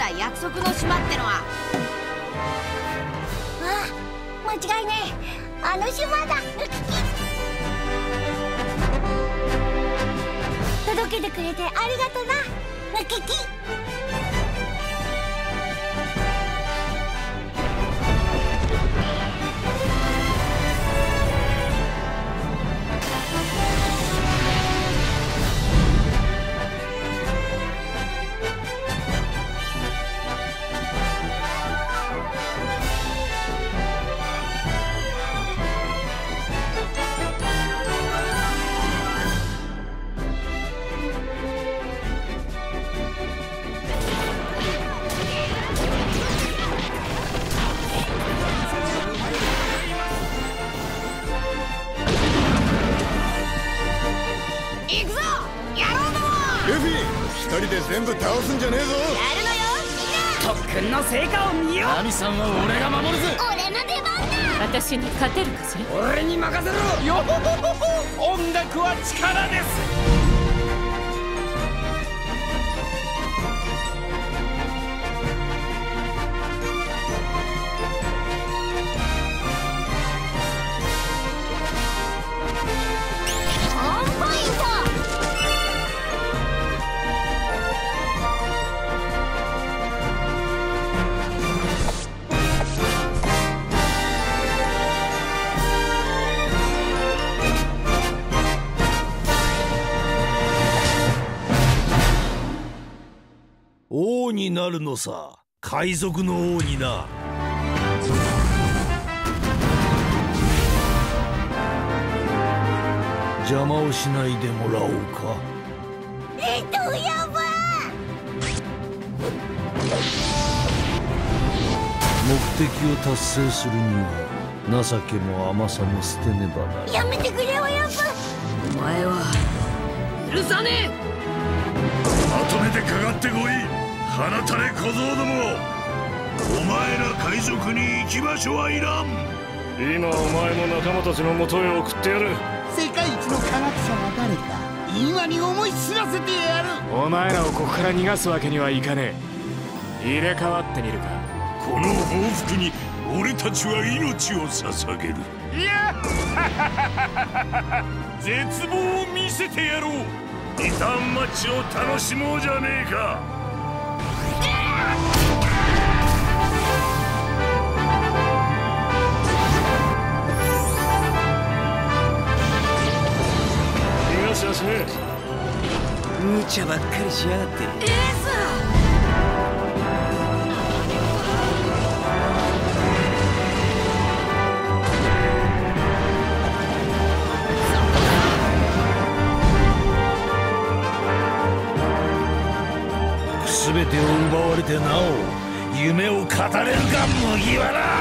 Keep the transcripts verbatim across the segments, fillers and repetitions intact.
約束の島ってのは。 ああ、間違いねえ、あの島だ。届けてくれてありがとな、ムキキ。 一人で全部倒すんじゃねえぞ。やるのよ、みんな。特訓の成果を見よう。ナミさんは俺が守るぜ。 俺の出番だ。 私に勝てるかしら。 俺に任せろ。よほほほほ。音楽は力です。 王になるのさ、海賊の王にな。邪魔をしないでもらおうか。 えっとやば。 目的を達成するには情けも甘さも捨てねばな。 やめてくれよやば。 お前は許さねえ。 まとめてかかってこい。放たれ小僧ども、お前ら海賊に行き場所はいらん。 今お前も仲間たちの元へ送ってやる。 世界一の科学者は誰か今に思い知らせてやる。 お前らをここから逃がすわけにはいかねえ。入れ替わってみるか。 この報復に俺たちは命を捧げる。 いや絶望を見せてやろう。 リターンマッチを楽しもうじゃねえか。 逃がしはしねえ。無茶ばっかりしやがって。エース。 全てを奪われてなお夢を語れるか麦わら。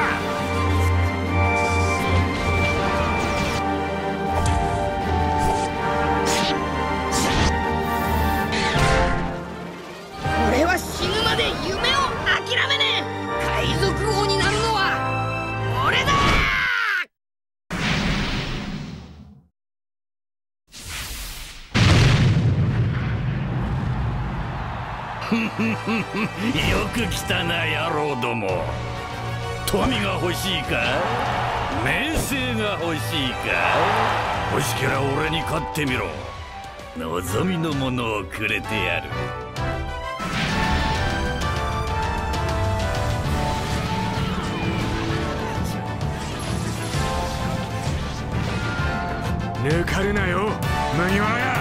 俺は死ぬまで夢を諦めねえ。海賊王になるのは俺だ。 よく来たな野郎ども。富が欲しいか、名声が欲しいか。欲しけりゃ俺に勝ってみろ。望みのものをくれてやる。 抜かるなよ麦わらや。